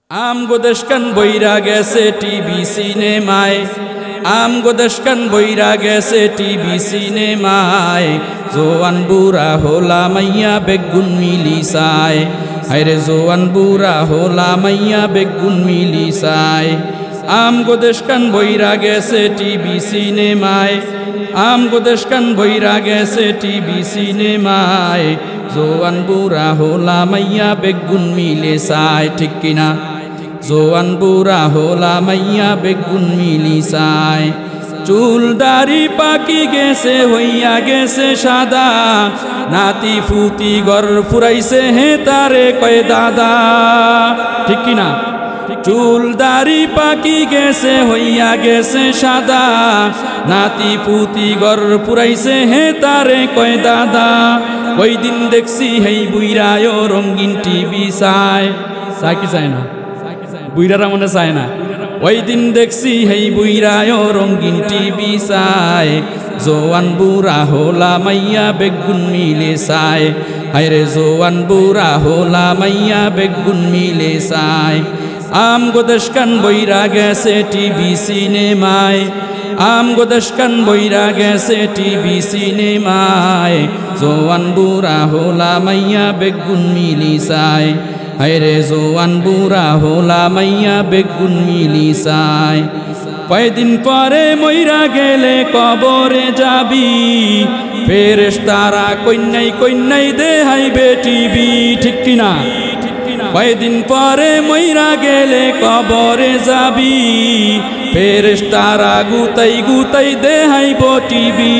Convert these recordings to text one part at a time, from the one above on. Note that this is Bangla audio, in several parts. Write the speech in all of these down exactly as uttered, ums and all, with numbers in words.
আমগো দেশকান বইরা গেছে টিভি সিনেমায়, আমগো দেশকান বইরা গেছে টিভি সিনেমায়। জোয়ান বুড়া হোলা মাইয়া বেগুন মিলিসায়, হায়রে জোয়ান বুড়া হোলা মাইয়া বেগুন মিলিসায়। আমগো দেশকান বইরা গেছে টিভি সিনেমায়, আমগো দেশকান বইরা গেছে টিভি সিনেমায়। জোয়ান বুড়া হোলা মাইয়া বেগুন মিলিসায়, ঠিক কিনা? জোয়ান বুড়া হোলা মাইয়া বেগুন মিলিসায়। চুল দাড়ি পাকি গেছে হইয়া গেছে সাদা, নাতি ফুতি গর ফুরাইছে হে তারে কয় দাদা, ঠিক কিনা? চুল দাড়ি পাকি গেছে হইয়া গেছে সাদা, নাতি পুতি গর পুরাইছে হে তারে কয় দাদা। ওই দিন দেখছি হেই বুইরায় রঙিন টিভি চায়, চায় কি চায় না? বুইরারা মনে চায় না। ওই দিন দেখছি হেই বুইরায় রঙিন টিভি চায়। জোয়ান বুড়া হোলা মাইয়া বেগুন মিলে চায়, হায়রে জোয়ান বুড়া হোলা মাইয়া বেগুন মিলে চায়। আমগো দেশকান বইরা গেছে টিভি সিনেমায়, আমগো দেশকান বইরা গেছে টিভি সিনেমায়। জোয়ান বুড়া হোলা মাইয়া বেগুন মিলিসায়, হায়রে জোয়ান বুড়া হোলা মাইয়া বেগুন মিলিসায়। কয়দিন পরে মইরা গেলে কবরে যাবি, ফেরেশতারা কইন্যাই কইন্যাই দেহাইবে টিভি, ঠিক কিনা? কয়দিন পরে মইরা গেলে কবরে যাবি, ফেরেশতারা গুতাই গুতাই দেহাইব টিভি।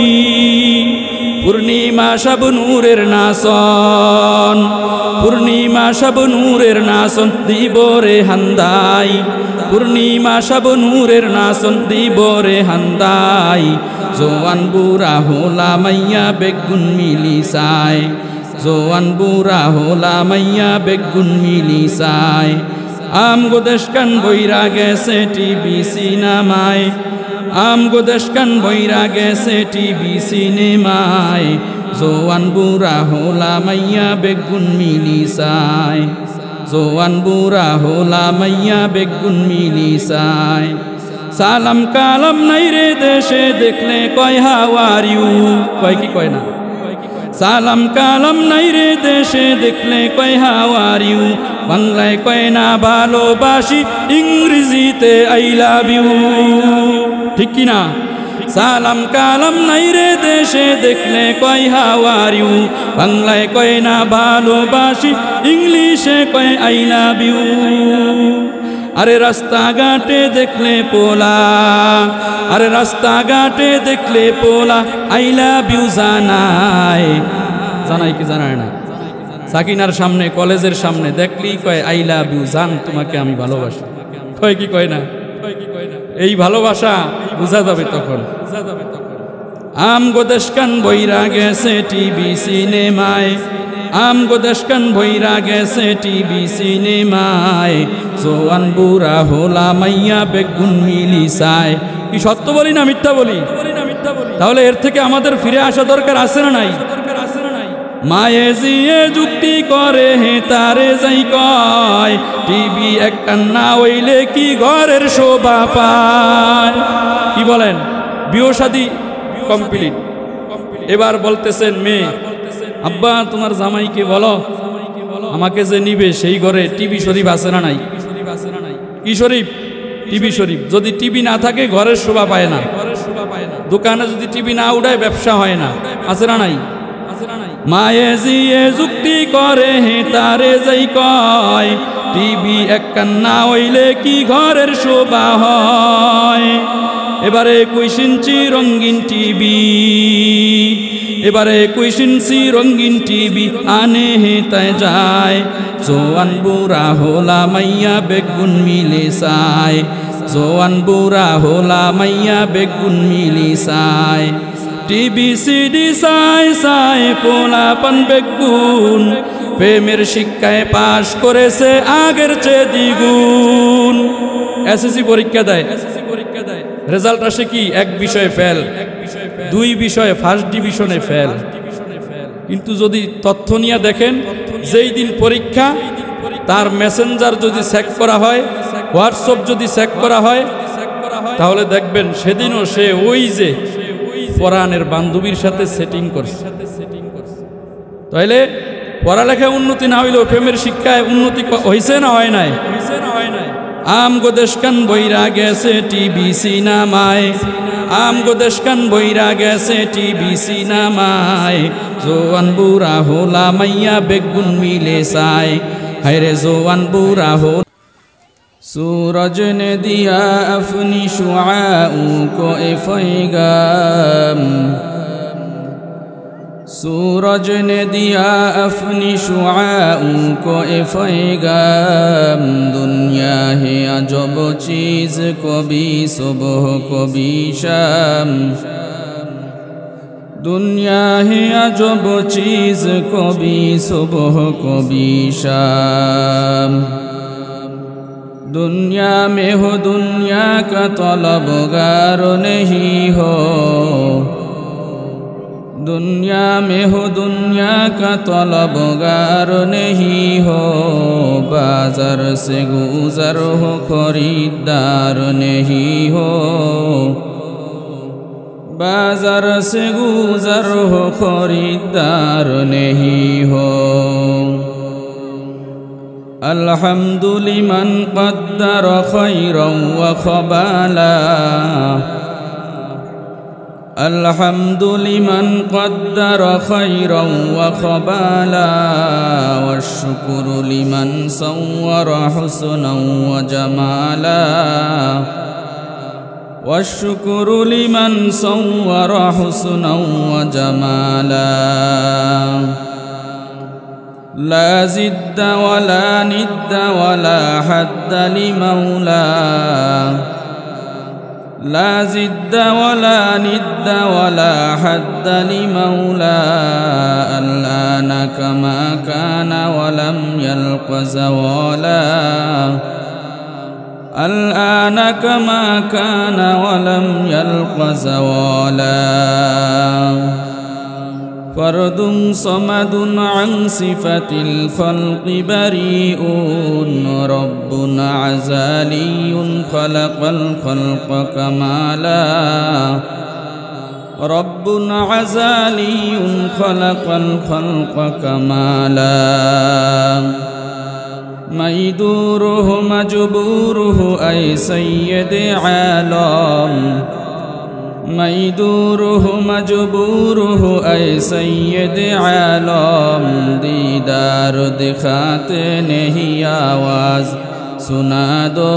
পূর্ণিমা সব নূরের নাসন, পূর্ণিমা সব নূরের নাসন দিব রে হান্দাই, পূর্ণিমা সব নূরের নাসন দিব রে হান্দাই। জোয়ান বুড়া হোলা মাইয়া বেগুন মিলিসায়, জোয়ান বুড়া হোলা মাইয়া বেগুন মিলিসায়। আমগো দেশকান বইরা গেছে টিভি সিনেমায়, আমগো দেশকান বইরা গেছে টিভি সিনেমায়। জোয়ান বুড়া হোলা মাইয়া বেগুন মিলিসায়, জোয়ান বুড়া হোলা মাইয়া বেগুন মিলিসায়। সালাম কালাম নাই রে দেশে দেখলে কয় হাউ আর ইউ, কয় কি কয় না? সালাম কালাম নাই রে দেশে দেখলে কয় হাউ আর ইউ, বাংলায় কয় না ভালোবাসি, ইংরেজিতে আই লাভ ইউ, ঠিক কিনা? সালাম কালাম নাই রে দেশে দেখলে কয় হাউ আর ইউ, বাংলায় কয় না ভালোবাসি, ইংলিশে কয় আই লাভ ইউ। আরে রাস্তাঘাটে দেখলে পোলা, আরে রাস্তাঘাটে দেখলে পোলা আই লাভ ইউ জানায়, জানাই কি জানায় না? সাকিনার সামনে কলেজের সামনে দেখলেই কয় আই লাভ ইউ জান, তোমাকে আমি ভালোবাসি, কয় কি কয় না? এই ভালোবাসা বুঝা যাবে তখন। আমগো দেশকান বইরা গেছে টিভি সিনেমায়, আমগো দেশকান বইরা গেছে টিভি সিনেমায়। জোয়ান বুড়া হোলা মাইয়া বেগুন মিলিসায়। কি সত্য বলি না মিথ্যা বলি? তাহলে এর থেকে আমাদের ফিরে আসা দরকার আছে না নাই? মায়ে জিয়ে যুক্তি করে হে তারে যাই কয়, টিভি একখান না হইলে কি ঘরের শোভা পায়? কি বলেন? বিয়ে শাদী কমপ্লিট, এবার বলতেছেন মেয়ে, আব্বা তোমার জামাইকে বলো আমাকে যে নিবে সেই ঘরে টিভি শরীফ আছে না নাই? কি শরীফ? টিভি শরীফ। যদি টিভি না থাকে ঘরের শোভা পায় না, দোকানে যদি টিভি না উঠায় ব্যবসা হয় না, আছে না নাই? মায়ে জিয়ে যুক্তি করে হে তারে যাই কয়, টিভি একখান না হইলে কি ঘরের শোভা হয়? এবারে একুশ ইঞ্চি রঙিন টিভি, এবারে একুশ ইঞ্চি রঙিন টিভি আনে হে তাই যায়। জোয়ান বুড়া হোলা মাইয়া বেগুন মিলিসায়, জোয়ান বুড়া হোলা মাইয়া বেগুন মিলিসায়। টিভি সিডি সাই সাই পোলাপান বেগুন, প্রেমের শিক্ষায় পাশ করেছে আগের চেয়ে দ্বিগুণ। এসএসসি পরীক্ষা দেয়, রেজাল্ট আসে কি? এক বিষয়ে ফেল, দুই বিষয়ে ফার্স্ট ডিভিশনে ফেল। কিন্তু যদি তথ্য নিয়ে দেখেন, যেই দিন পরীক্ষা তার মেসেঞ্জার যদি চেক করা হয়, হোয়াটসঅ্যাপ যদি চেক করা হয়, তাহলে দেখবেন সেদিনও সে ওই যে কোরআনের বান্ধবীর সাথে সেটিং করছে। তাইলে পড়ালেখায় উন্নতি না হইলেও প্রেমের শিক্ষায় উন্নতি হয়েছে না হয় নাই? আম গো দেশকান বইরা গেছে টিভি সিনেমায়, আম গো দেশকান বইরা গেছে টিভি সিনেমায়, জোয়ান বুড়া হোলা মাইয়া বেগুন মিলে চায়, হায়রে জোয়ান বুড়া হোলা। सूरज ने दिया अपनी शुआओं को ए पैगाम, सूरज ने दिया अपनी शुआओं को ए पैगाम, दुनिया है अजब चीज़ कभी सुबह कभी शाम, दुनिया है अजब चीज़ कभी सुबह कभी शाम। दुनिया में हो दुनिया का तलबगार नहीं हो, दुनिया में हो दुनिया का तलबगार नहीं हो, बाजार से गुजर हो खरीदार नहीं हो, बाजार से गुजर हो खरीदार नहीं हो। अल्हम्दुलिमन क़द्दर खैरन व ख़बाला, अल्हम्दुलिमन क़द्दर खैरन व ख़बाला, वश्शुक्रु लिमन सव्वर हुस्नन व जमाला, वश्शुक्रु लिमन सव्वर हुस्नन व जमाला। ला ज़िद्द वला निद्द वला हद्द लिमौला, ला ज़िद्द वला निद्द वला हद्द लिमौला, अल्लान कमा कान वलम यल्क़ ज़वाला, अल्लान कमा कान वलम यल्क़ ज़वाला। फर्दुन समदुन अन सिफतिल खल्क़ बरीउन, रब्बुन अज़लियुन खलक़ल खल्क़ कमाला, रब्बुन अज़लियुन खलक़ल खल्क़ कमाला। मैदूरुहु मजबूरुहु ऐ सय्यद आलम, मैदूरुहु मजबूरुहु ऐ सय्यद आलम, दीदार दिखाते नहीं आवाज़ सुना दो,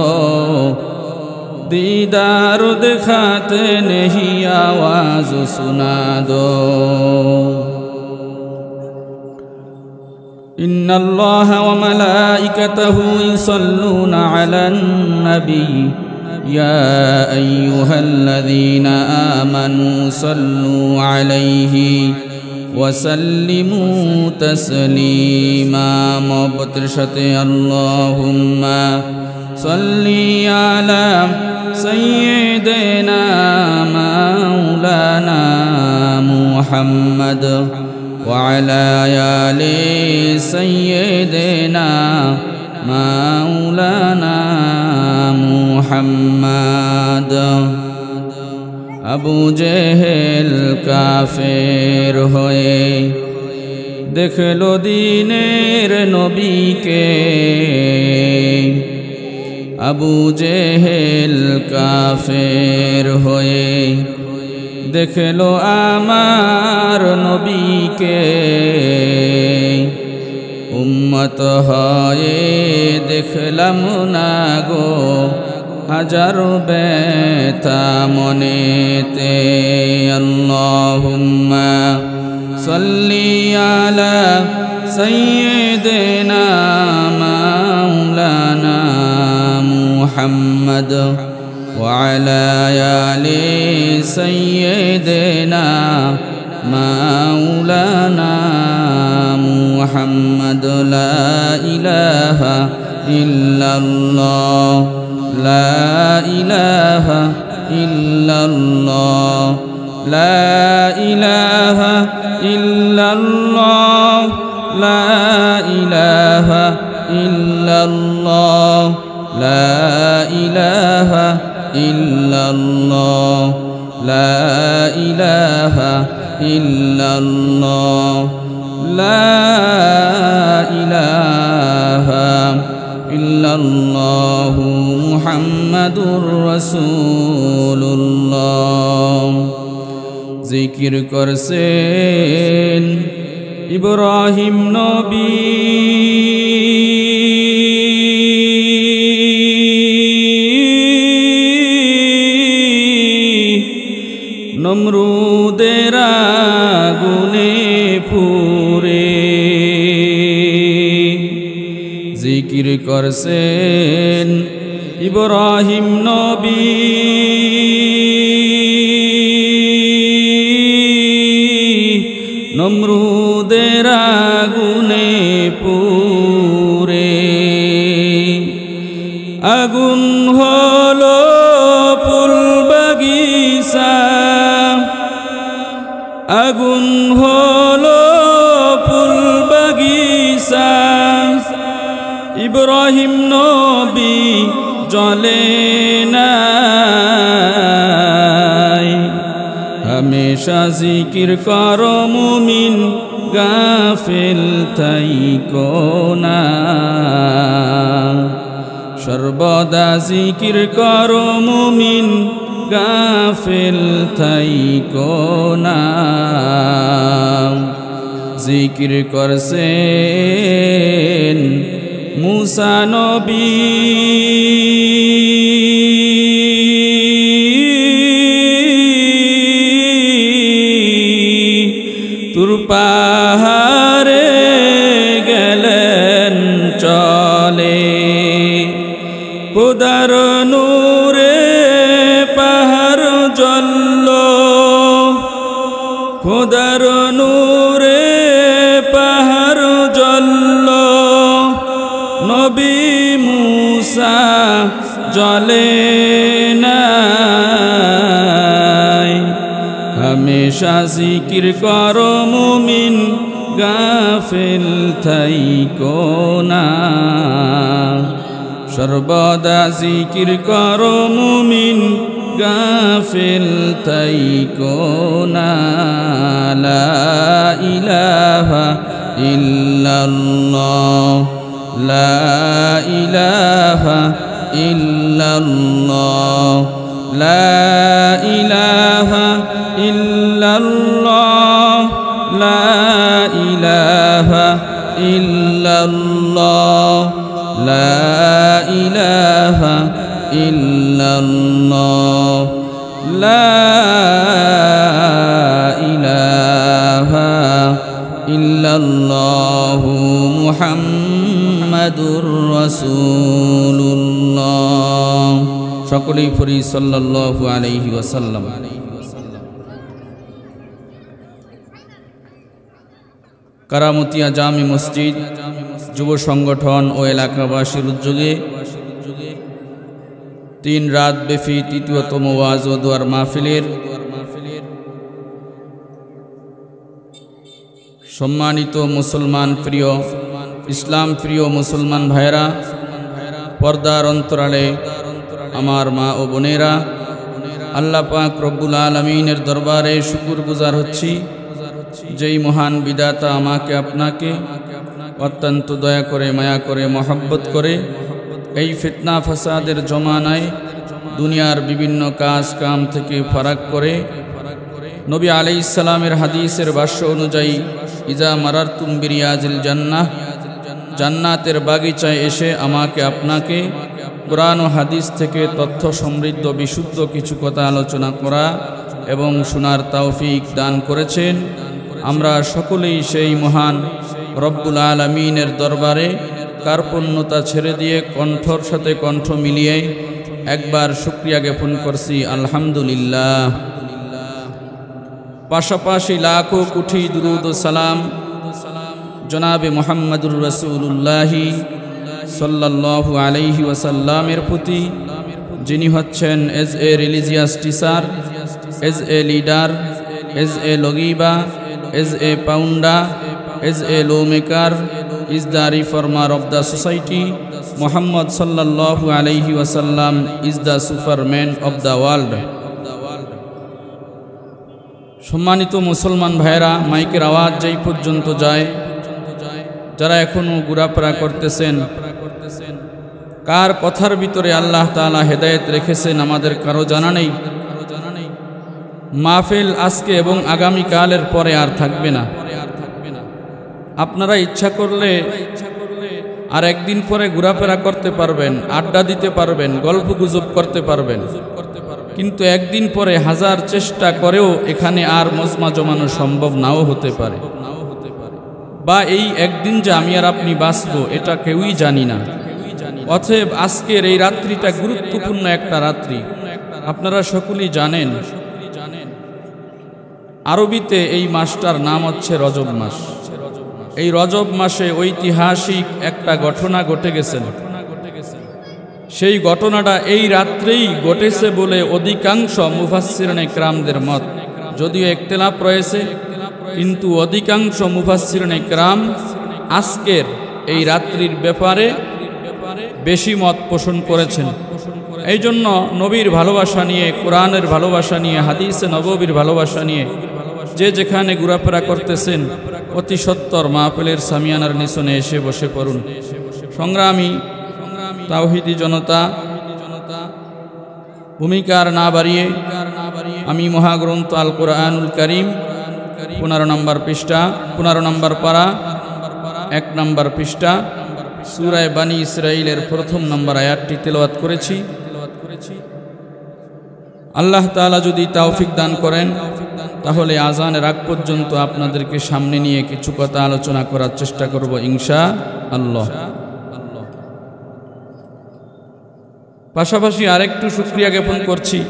दीदार दिखाते नहीं आवाज़ सुना दो। इन्नल्लाह व मलाइकतहु युसल्लूना अलन नबी, या अय्युहल्लज़ीना आमनू सल्लू अलैहि वसल्लिमू तस्लीमा। मोहब्बतेर साथे अल्लाहुम्मा सल्ली अला सय्यिदिना मौलाना मुहम्मद व अला आलि सय्यिदिना मौलाना मुहम्मद। अबू जेहल काफेर होए देखलो दीनेर नबी के, अबू जेहल काफेर होए देखलो आमार नबी के, उम्मत हये देखलाम ना गो हजारो बेता मनेते। अल्लाहुम्मा सल्ली अला सय्यिदिना मौलाना मुहम्मद व अला आलि सय्यिदिना मौलाना मुहम्मद। ला इलाहा इल्लल्लाह, ला इलाहा इल्लल्लाह, ला इलाहा इल्लल्लाह, ला इलाहा ইল্লাল্লাহ লা ইলাহা ইল্লাল্লাহ লা ইলাহা ইল্লাল্লাহ লা ইলাহা ইল্লাল্লাহু মুহাম্মাদুর রাসূলুল্লাহ। জিকির করছেন ইব্রাহিম নবী নমরুদের আগুনে পুড়ে। জিকির করছেন ইব্রাহিম নবী নমরুদের আগুনে পুড়ে। আগুন হলো ফুল বাগিচা, আগুন হলো ফুল বাগিচা, ইব্রাহিম নবী জ্বলে নাই। হামেশা জিকির করো মুমিন, গাফিল থাইকো না। সর্বদা জিকির করো মুমিন, গাফিল থাইকো না। জিকির করছেন মুসা নবী তুর পাহাড়ে গেলেন চলে। খোদার নূরে পাহাড় জ্বলল, খোদার নূরে পাহাড় জ্বলল। নবী মুসা জ্বলে নাই। হামেশা জিকির করো মুমিন, গাফিল থাইকো না। সর্বদা জিকির করো মুমিন, গাফিল থাইকো না। লা ইলাহা ইল্লাল্লাহ লা ইলাহা ইল্লাল্লাহ লা ইলাহা ইল্লাল্লাহ লা ইলাহা ইল্লাল্লাহ লা ইলাহা ইল্লাল্লাহ লা ইলাহা ইল্লাল্লাহু মুহাম্মাদুর রাসূলুল্লাহ। সকলেই পড়ি সাল্লাল্লাহু আলাইহি ওয়াসাল্লাম। কারামতিয়া জামে মসজিদ যুব সংগঠন ও এলাকাবাসীর উদ্যোগে তিন রাত ব্যাপী তৃতীয়তম ওয়াজ ও দোয়ার মাহফিলের সম্মানিত মুসলমান প্রিয়, ইসলাম প্রিয় মুসলমান ভাইরা, পর্দার অন্তরালে আমার মা ও বোনেরা, আল্লাহ পাক রব্বুল আলামিনের দরবারে শুকরগুজার হচ্ছি, যেই মহান বিধাতা আমাকে আপনাকে অত্যন্ত দয়া করে, মায়া করে, মহব্বত করে এই ফিতনা ফাসাদের জমানায় দুনিয়ার বিভিন্ন কাজ কাম থেকে ফারাক করে নবী আলাইহিস সালামের হাদিসের ভাষ্য অনুযায়ী ইজা মারারতুম বিরিয়াজিল জান্নাহ, জান্নাতের বাগিচায় এসে আমাকে আপনাকে কোরআন ও হাদিস থেকে তথ্য সমৃদ্ধ বিশুদ্ধ কিছু কথা আলোচনা করা এবং শোনার তৌফিক দান করেছেন। আমরা সকলেই সেই মহান রব্বুল আলামিনের দরবারে কার্পণ্যতা ছেড়ে দিয়ে কণ্ঠর সাথে কণ্ঠ মিলিয়ে একবার শুকরিয়া জ্ঞাপন করছি, আলহামদুলিল্লাহ। পাশাপাশি লাখো কোটি দুরুদ ও সালাম জনাবে মুহাম্মাদুর রাসূলুল্লাহি সাল্লাল্লাহু আলাইহি ওয়াসাল্লামের প্রতি, যিনি হচ্ছেন as a religious teacher, as a leader, as a lawgiver, as a founder, as a law maker, is the reformer of the society. Muhammad sallallahu alayhi wasallam is the superman of the world. সম্মানিত মুসলমান ভাইরা, মাইকের আওয়াজ যেই পর্যন্ত যায়, যারা এখনো ঘোরাফেরা করতেছেন, কার কথার ভিতরে আল্লাহ তাআলা হেদায়েত রেখেছেন আমাদের কারো জানা নেই। মাহফিল আজকে এবং আগামী কালের পরে আর থাকবে না। আপনারা ইচ্ছা করলে আর একদিন পরে ঘোরাফেরা করতে পারবেন, আড্ডা দিতে পারবেন, গল্প গুজব করতে পারবেন, কিন্তু একদিন পরে হাজার চেষ্টা করেও এখানে আর মজমা জমানো সম্ভব নাও হতে পারে, বা এই একদিন যে আমি আর আপনি বাঁচব এটা কেউই জানি না। অতএব আজকের এই রাত্রিটা গুরুত্বপূর্ণ একটা রাত্রি। আপনারা সকলেই জানেন আরবিতে এই মাসটার নাম হচ্ছে রজব মাস। এই রজব মাসে ঐতিহাসিক একটা ঘটনা ঘটে গেছে। সেই ঘটনাটা এই রাত্রেই ঘটেছে বলে অধিকাংশ মুফাসসিরিনে কেরামদের মত। যদিও ইখতিলাফ রয়েছে, কিন্তু অধিকাংশ মুফাসসিরিনে কেরাম আজকের এই রাত্রির ব্যাপারে বেশি মত পোষণ করেছেন। এই জন্য নবীর ভালোবাসা নিয়ে, কোরআনের ভালোবাসা নিয়ে, হাদিসে নববীর ভালোবাসা নিয়ে যে যেখানে ঘোরাফেরা করতেছেন, অতি সত্তর মাহফিলের সামিয়ানার নিচনে এসে বসে পড়ুন। সংগ্রামী তাওহীদি জনতা, ভূমিকার না বাড়িয়ে আমি মহাগ্রন্থ আল কোরআনুল কারীম পনেরো নম্বর পৃষ্ঠা, পনেরো নম্বর পারা, এক নম্বর পৃষ্ঠা, সূরা বানী ইসরাঈলের প্রথম নম্বর আয়াতটি তেলাওয়াত করেছি। আল্লাহ তাআলা যদি তৌফিক দান করেন তাহলে আজানের আগ পর্যন্ত আপনাদেরকে সামনে নিয়ে কিছু কথা আলোচনা করার চেষ্টা করব ইনশাআল্লাহ। পাশাপাশি আরেকটু শুকরিয়া জ্ঞাপন করছি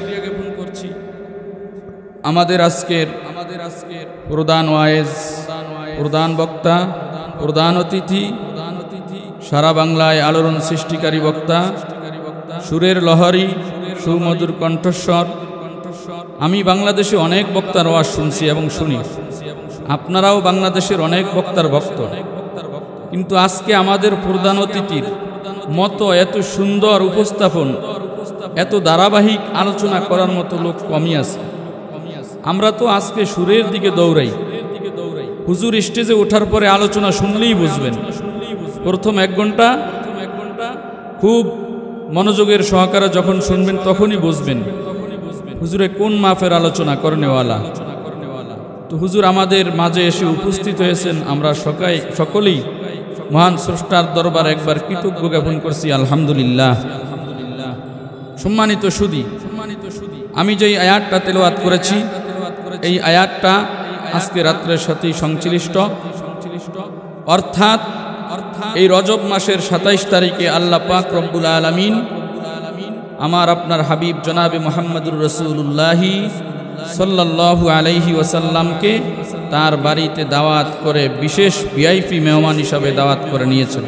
আমাদের আজকের আমাদের আজকের প্রধান ওয়াইজ, প্রধান বক্তা, প্রধান অতিথি, সারা বাংলায় আলোড়ন সৃষ্টিকারী বক্তা, সুরের লহরী, সুমধুর কণ্ঠস্বর। আমি বাংলাদেশে অনেক বক্তার ওয়াজ শুনছি এবং শুনি, আপনারাও বাংলাদেশের অনেক বক্তার ভক্ত, কিন্তু আজকে আমাদের প্রধান অতিথির মতো এত সুন্দর উপস্থাপন, এত ধারাবাহিক আলোচনা করার মতো লোক কমই আছে। আমরা তো আজকে সুরের দিকে দৌড়াই। হুজুর স্টেজে ওঠার পরে আলোচনা শুনলেই বুঝবেন, প্রথম এক ঘন্টা খুব মনোযোগের সহকারে যখন শুনবেন তখনই বুঝবেন হুজুরে কোন মাফের আলোচনা করেনেওয়ালা। তো হুজুর আমাদের মাঝে এসে উপস্থিত হয়েছেন, আমরা সকাই সকলেই মহান স্রষ্টার দরবার একবার কৃতজ্ঞ জ্ঞাপন করছি আলহামদুলিল্লাহ। সম্মানিত সুধী, আমি যেই আয়াতটা তেলাওয়াত করেছি এই আয়াতটা আজকে রাত্রের সাথেই সংশ্লিষ্ট। অর্থাৎ এই রজব মাসের সাতাইশ তারিখে আল্লাহ পাক রব্বুল আলামিন আমার আপনার হাবিব জনাবে মুহাম্মদুর রাসূলুল্লাহ সাল্লাল্লাহু আলাইহি ওয়াসাল্লামকে তার বাড়িতে দাওয়াত করে বিশেষ ভিআইপি মেহমান হিসাবে দাওয়াত করে নিয়েছেন।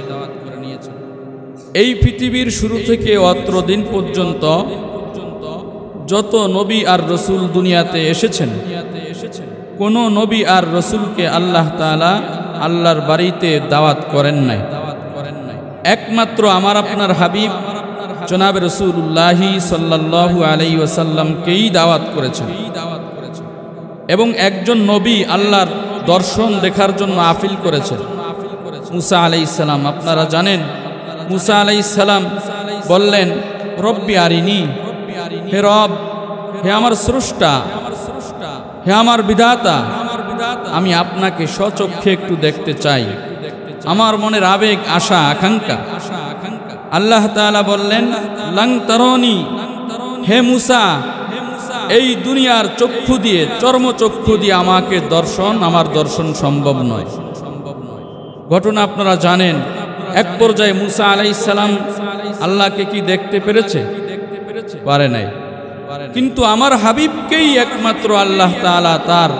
এই পৃথিবীর শুরু থেকে অত্র দিন পর্যন্ত যত নবী আর রসুল দুনিয়াতে এসেছেন, কোন নবী আর রসুলকে আল্লাহ তাআলা আল্লাহর বাড়িতে দাওয়াত করেন নাই। একমাত্র আমার আপনার হাবিব জনাবে রাসূলুল্লাহ সাল্লাল্লাহু আলাইহি ওয়াসাল্লামকেই দাওয়াত করেছেন। এবং একজন নবী আল্লাহর দর্শন দেখার জন্য আপিল করেছেন, মুসা আলাইহিস সালাম। আপনারা জানেন মুসা আলাইহিস সালাম বললেন, রব্বি আরিনি, হে রব, হে আমার স্রষ্টা, হে আমার বিধাতা, আমি আপনাকে স্বচক্ষে একটু দেখতে চাই, আমার মনের আবেগ, আশা, আকাঙ্ক্ষা। আল্লাহ তাআলা বললেন, লাং তারানি, হে মুসা, এই দুনিয়ার চক্ষু দিয়ে, চর্মচক্ষু দিয়ে আমাকে দর্শন, আমার দর্শন সম্ভব নয়। ঘটনা আপনারা জানেন, এক পর্যায়ে মুসা আলাইহিস সালাম আল্লাহকে কি দেখতে পেরেছে? পারে নাই। কিন্তু আমার হাবিবকেই একমাত্র আল্লাহ তাআলা তার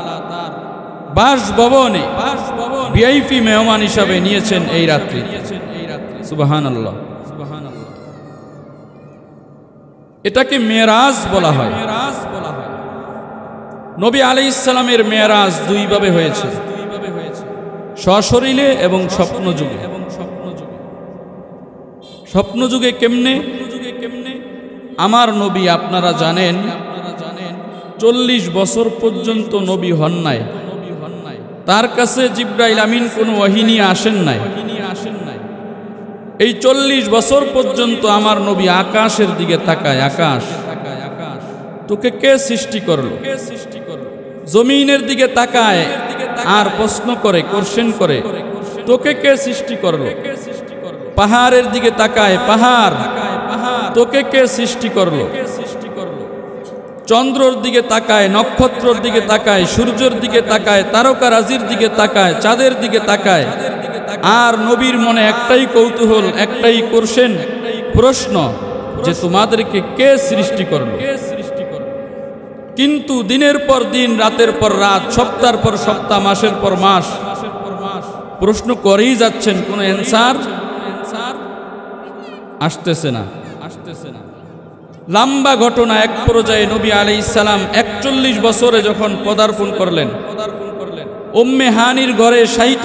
বাসভবনে ভিআইপি মেহমান হিসাবে নিয়েছেন এই রাত্রি। সুবহানাল্লাহ। এটাকে মেরাজ বলা হয়। নবী আলাইহিস সালামের মেরাজ দুই ভাবে হয়েছে। সশরীরে এবং স্বপ্ন যুগে। স্বপ্ন যুগে কেমনে? আমার নবী আপনারা জানেন চল্লিশ বছর পর্যন্ত নবী হন নাই, তার কাছে জিব্রাইল আমিন কোনো ওহী নিয়ে আসেন নাই। এই চল্লিশ বছর পর্যন্ত আমার নবী আকাশের দিকে তাকায়, আকাশ তোকে কে সৃষ্টি করলো, জমিনের দিকে তাকায় আর প্রশ্ন করে, কোশ্চেন করে, তোকে কে সৃষ্টি করলো। পাহাড়ের দিকে তাকায়, পাহাড় তোকে কে সৃষ্টি করলো। চন্দ্রর দিকে তাকায়, নক্ষত্রর দিকে তাকায়, সূর্যের দিকে তাকায়, তারকারাজির দিকে তাকায়, চাঁদের দিকে তাকায়। আর নবীর মনে একটাই কৌতূহল, একটাই কোশ্চেন, প্রশ্ন যে তোমাদেরকে কে সৃষ্টি করলো। কিন্তু দিনের পর দিন, রাতের পর রাত, সপ্তাহের পর সপ্তাহ, মাসের পর মাস প্রশ্ন করেই যাচ্ছেন, কোনো অ্যান্সার আসতেছে না আসতেছে না লম্বা ঘটনা। এক পর্যায়ে নবী আলাইহিস সালাম একচল্লিশ বছরে যখন পদার্পণ করলেন, উম্মে হানির ঘরে শায়িত,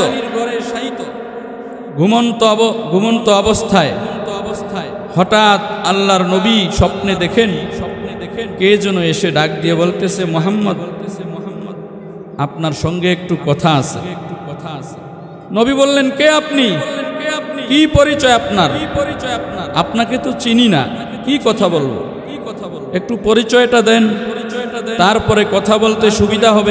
ঘুমন্ত ঘুমন্ত অবস্থায় হঠাৎ আল্লাহর নবী স্বপ্নে দেখেন, কে যেন এসে ডাক দিয়ে বলতেছে, মুহাম্মদ আপনার সঙ্গে একটু কথা আছে। নবী বললেন, কে আপনি, কি পরিচয় আপনার? আপনাকে তো চিনি না, কি কথা বলবো, একটু পরিচয়টা দেন, তারপরে কথা বলতে সুবিধা হবে।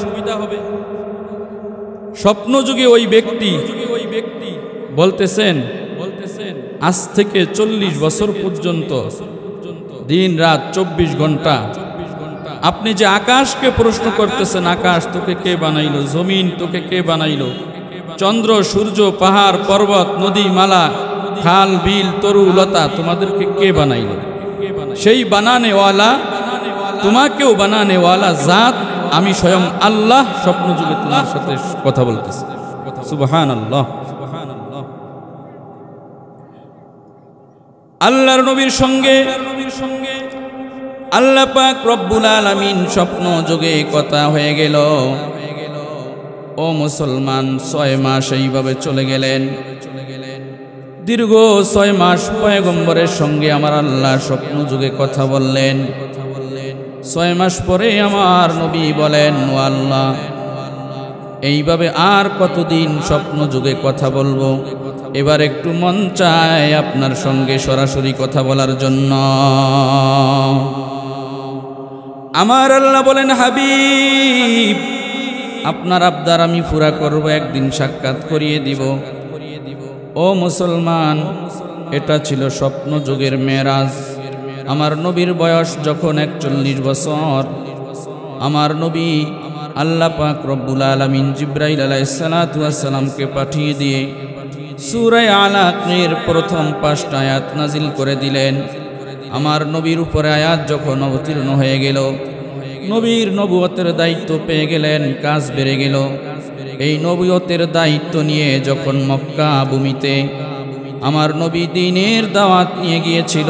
স্বপ্নযুগে ওই ব্যক্তি বলতেছেন, আজ থেকে চল্লিশ বছর পর্যন্ত দিন রাত চব্বিশ ঘন্টা আপনি যে আকাশকে প্রশ্ন করতেছেন, আকাশ তোকে কে বানাইলো, জমিন তোকে কে বানাইলো, চন্দ্র সূর্য পাহাড় পর্বত নদী মালা খাল বিল তরু লতা তোমাদেরকে কে বানাইলো, সেই বানানেওয়ালা, তোমাকেও বানানেওয়ালা জাত আমি স্বয়ং আল্লাহ স্বপ্নযুগে তোমার সাথে কথা বলতেছি। সুবহানাল্লাহ। আল্লাহর নবীর সঙ্গে আল্লাহ পাক রব্বুল আলামিন স্বপ্ন যুগে কথা হয়ে গেল। ও মুসলমান, ছয় মাস এইভাবে চলে গেলেন। দীর্ঘ ছয় মাস পয়গম্বরের সঙ্গে আমার আল্লাহ স্বপ্ন যুগে কথা বললেন। ছয় মাস পরে আমার নবী বলেন, ও আল্লাহ, এইভাবে আর কতদিন স্বপ্ন যুগে কথা বলবো, এবার একটু মন চায় আপনার সঙ্গে সরাসরি কথা বলার জন্য। আমার আল্লাহ বলেন, হাবিব আপনার আবদার আমি পুরা করব, একদিন সাক্ষাৎ করিয়ে দিব। ও মুসলমান, এটা ছিল স্বপ্ন যুগের মেরাজ। আমার নবীর বয়স যখন একচল্লিশ বছর, আমার নবী আল্লাহ পাক রব্বুল আলামিন জিব্রাইল আলাইহিস সালাতু ওয়াস সালামকে পাঠিয়ে দিয়ে সূরা আলাকের প্রথম পাঁচটা আয়াত নাজিল করে দিলেন। আমার নবীর উপরে আয়াত যখন অবতীর্ণ হয়ে গেল, নবীর নবুয়তের দায়িত্ব পেয়ে গেলেন, কাজ বেড়ে গেল। এই নবুয়তের দায়িত্ব নিয়ে যখন মক্কা ভূমিতে আমার নবী দ্বীনের দাওয়াত নিয়ে গিয়েছিল।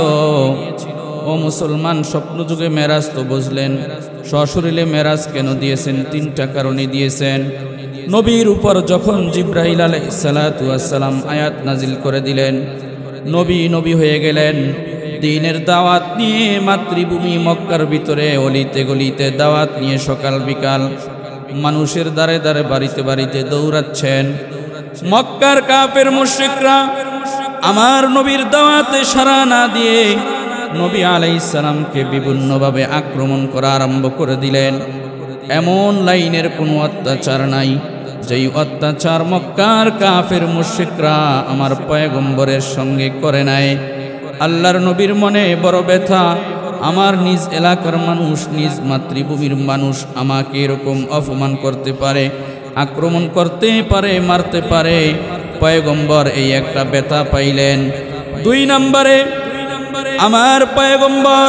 ও মুসলমান, স্বপ্নযুগে মেরাজ তো বুঝলেন, সশরীরে মেরাজ কেন দিয়েছেন? তিনটা কারণে দিয়েছেন। নবীর উপর যখন জিব্রাইল আলাইহিস সালাতু ওয়াস সালাম আয়াত নাজিল করে দিলেন, নবী নবী হয়ে গেলেন। দ্বীনের দাওয়াত নিয়ে মাতৃভূমি মক্কার ভিতরে অলিতে গলিতে দাওয়াত নিয়ে সকাল বিকাল মানুষের দ্বারে দ্বারে বাড়িতে বাড়িতে দৌড়াচ্ছেন। মক্কার কাফের মুশরিকরা আমার নবীর দাওয়াতে সাড়া না দিয়ে নবী আলাইহিস সালামকে বিভিন্নভাবে আক্রমণ করা আরম্ভ করে দিলেন। এমন লাইনের কোনো অত্যাচার নাই যেই অত্যাচার মক্কার কাফের মুশরিকরা আমার পয়গম্বরের সঙ্গে করে নাই। আল্লাহর নবীর মনে বড় ব্যথা, আমার নিজ এলাকার মানুষ, নিজ মাতৃভূমির মানুষ আমাকে এরকম অপমান করতে পারে, আক্রমণ করতে পারে, মারতে পারে। পয়গম্বর এই একটা ব্যথা পাইলেন। দুই নম্বরে আমার পয়গম্বর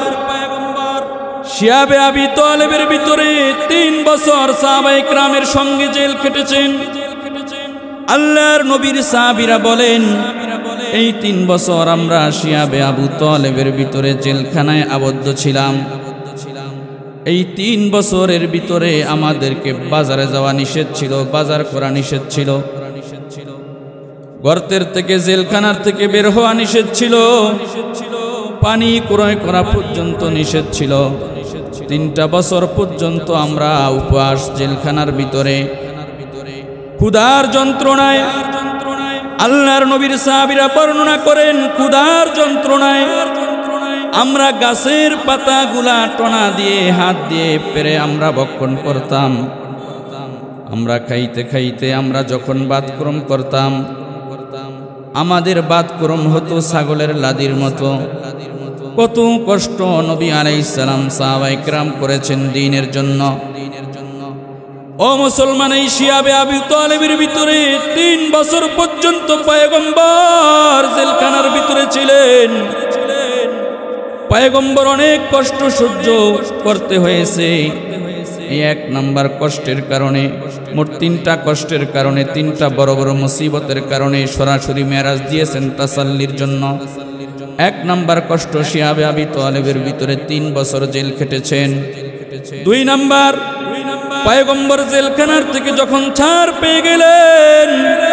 শিয়াবে আবি তালেবের ভিতরে তিন বছর সাহাবায়ে কেরামের সঙ্গে জেল খেটেছেন। আল্লাহর নবীর সাহাবীরা বলেন, এই তিন বছর আমরা শিয়াবে আবু তালেবের ভিতরে জেলখানায় আবদ্ধ ছিলাম। এই তিন বছরের ভিতরে আমাদেরকে বাজারে যাওয়া নিষেধ ছিল, বাজার করা নিষেধ ছিল। গর্তের থেকে জেলখানার থেকে বের হওয়া নিষেধ ছিল, পানি ক্রয় করা পর্যন্ত নিষেধ ছিল। তিনটা বছর পর্যন্ত আমরা উপবাস জেলখানার ভিতরে ক্ষুধার যন্ত্রণায়। আল্লাহর নবীর সাহাবীরা বর্ণনা করেন ক্ষুধার যন্ত্রণায় আমরা গাছের পাতাগুলা টনা দিয়ে হাত দিয়ে পেরে আমরা ভক্ষণ করতাম। আমরা খাইতে খাইতে আমরা যখন বাতক্রম করতাম আমাদের বাতক্রম হতো ছাগলের লাদির মতো। কত কষ্ট নবী আলাইহিস সালাম সাহাবায়ে কেরাম করেছেন দ্বীনের জন্য। ও মুসলমান, এই শিয়াবে আবু তালেবের ভিতরে তিন বছর পর্যন্ত পয়গম্বর জেলখানার ভিতরে ছিলেন। পয়গম্বর অনেক কষ্ট সহ্য করতে হয়েছে। এই এক নাম্বার কষ্টের কারণে, মোট তিনটা কষ্টের কারণে, তিনটা বড় বড় মুসিবতের কারণে সরাসরি মেরাজ দিয়েছেন তাসাল্লির জন্য। এক নাম্বার কষ্ট শিয়াবে আবু তালেবের ভিতরে তিন বছর জেল খেটেছেন। দুই নাম্বার, পয়গম্বর জেলখানার থেকে যখন ছাড় পেয়ে গেলেন,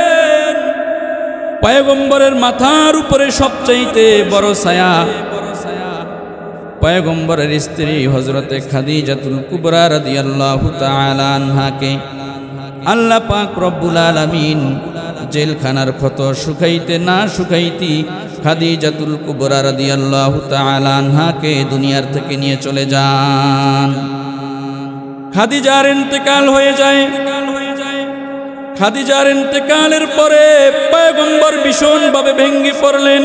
পয়গম্বরের মাথার উপরে সবচাইতে বড় ছায়া পয়গম্বরের স্ত্রী হযরতে খাদিজাতুল কুবরা রাদিয়াল্লাহু তাআলা আনহাকে আল্লাহ পাক রব্বুল আলামিন জেলখানার ক্ষত শুকাইতে না শুকাইতি খাদিজাতুল কুবরা রাদিয়াল্লাহু তাআলা আনহাকে দুনিয়ার থেকে নিয়ে চলে যান। খাদিজার ইন্তেকাল হয়ে যায়। খাদিজার ইন্তেকালের পরে পয়গম্বর ভীষণভাবে ভেঙে পড়লেন।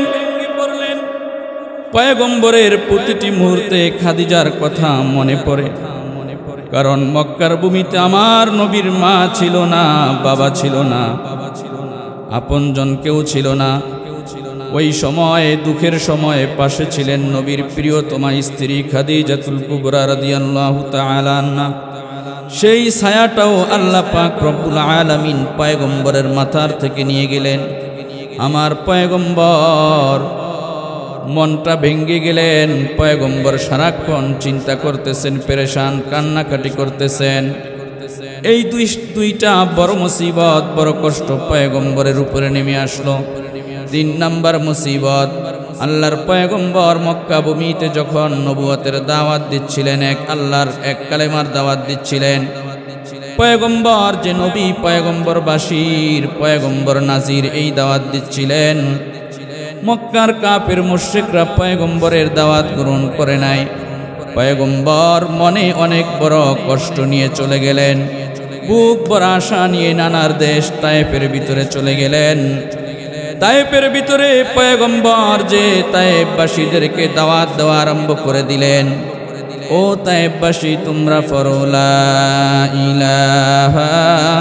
পয়গম্বরের প্রতিটি মুহূর্তে খাদিজার কথা মনে পড়ে, কারণ মক্কার ভূমিতে আমার নবীর মা ছিল না, বাবা ছিল না, আপনজন কেউ ছিল না। ওই সময়ে দুঃখের সময়ে পাশে ছিলেন নবীর প্রিয়তমা স্ত্রী খাদিজাতুল কুবরা রাদিয়াল্লাহু তাআলা আনহা। সেই ছায়াটাও আল্লাহ পাক রব্বুল আলামিন পয়গম্বরের মাথার থেকে নিয়ে গেলেন। আমার পয়গম্বর মনটা ভেঙে গেলেন। পয়গম্বর সারাক্ষণ চিন্তা করতেছেন, পেরেশান, কান্নাকাটি করতেছেন। এই দুই দুইটা বড় মুসিবত, বড় কষ্ট পয়গম্বরের উপরে নেমে আসলো। তিন নাম্বার মুসিবত, আল্লাহর পয়গম্বর মক্কা ভূমিতে যখন নবুয়তের দাওয়াত দিচ্ছিলেন, এক আল্লাহর এক কালেমার দাওয়াত দিচ্ছিলেন, পয়গম্বর যে নবী, পয়গম্বর বাশির, পয়গম্বর নাজির, এই দাওয়াত দিচ্ছিলেন। মক্কার কাফের মুশরিকরা পয়গম্বরের দাওয়াত গ্রহণ করে নাই। পয়গম্বর মনে অনেক বড় কষ্ট নিয়ে চলে গেলেন। বুক ভরা আশা নিয়ে নানার দেশ তায়েফের ভিতরে চলে গেলেন। তায়েফের ভিতরে পয়গম্বর যে তায়েফবাসীদেরকে দাওয়াত দেওয়া আরম্ভ করে দিলেন, ও তায়েফবাসী, তোমরা পড়ো লা ইলাহা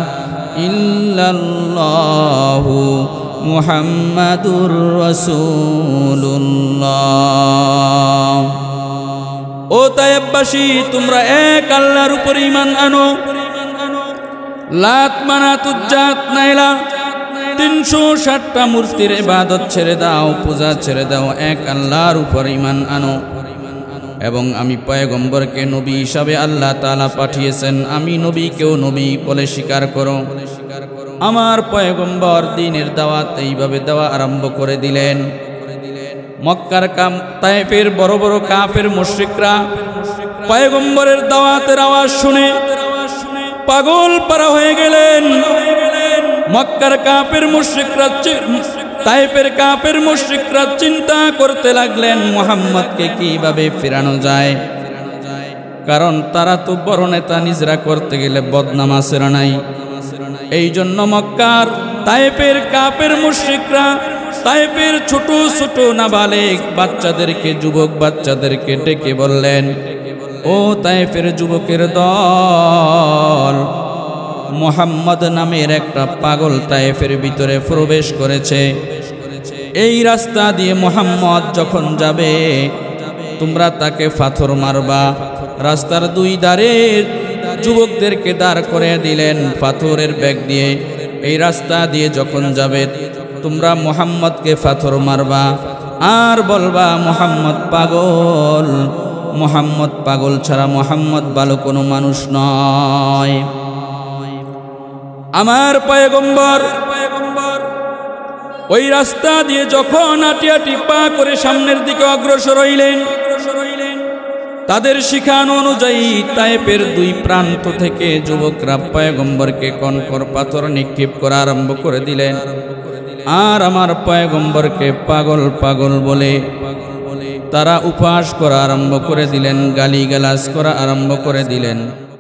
ইল্লাল্লাহু মুহাম্মাদুর রাসূলুল্লাহ। ও তায়েফবাসী, তোমরা এক আল্লাহর উপর ঈমান আনো। লাত, মানাত, উজ্জাত, নাইলা তিনশো ষাটটা মূর্তির ইবাদত ছেড়ে দাও, পূজা ছেড়ে দাও, এক আল্লাহর উপর ঈমান আনো। এবং আমি পয়গম্বরকে নবী হিসাবে আল্লাহ তাআলা পাঠিয়েছেন, আমি নবীকেও নবী বলে স্বীকার করো। আমার পয়গম্বর দ্বীনের দাওয়াত এইভাবে দেওয়া আরম্ভ করে দিলেন। মক্কার কাম তায়েফের বড় বড় কাফের মুশরিকরা পয়গম্বরের দাওয়াতের আওয়াজ শুনে পাগল পারা হয়ে গেলেন। মক্কার কাফের মুশরিকরা, তায়েফের কাফের মুশরিকরা চিন্তা করতে লাগলেন মুহাম্মদকে কিভাবে ফেরানো যায়, কারণ তারা তো বড় নেতা নিজরা করতে গেলে বদনাম আছেরা নাই। এই জন্য মক্কার তায়েফের কাফের মুশরিকরা তায়েফের ছোট ছোট নাবালেগ বাচ্চাদেরকে, যুবক বাচ্চাদেরকে ডেকে বললেন, ও তায়েফের যুবকের দল, মুহাম্মদ নামের একটা পাগল তায়েফের ভিতরে প্রবেশ করেছে। এই রাস্তা দিয়ে মুহাম্মদ যখন যাবে তোমরা তাকে পাথর মারবা। রাস্তার দুই ধারে যুবকদেরকে দাঁড় করে দিলেন পাথরের ব্যাগ দিয়ে। এই রাস্তা দিয়ে যখন যাবে তোমরা মুহাম্মদকে পাথর মারবা আর বলবা মুহাম্মদ পাগল, মুহাম্মদ পাগল ছাড়া মুহাম্মদ ভালো কোনো মানুষ নয়। আমার পয়গম্বর ওই রাস্তা দিয়ে যখন হাঁটি হাঁটি পা করে সামনের দিকে অগ্রসর হইলেন, তাদের শিখানো অনুযায়ী তায়েফের দুই প্রান্ত থেকে যুবকরা পয়গম্বরকে কনকর পাথর নিক্ষেপ করা আরম্ভ করে দিলেন। আর আমার পয়গম্বরকে পাগল পাগল বলে তারা উপহাস করা আরম্ভ করে দিলেন, গালিগালাজ করা আরম্ভ করে দিলেন।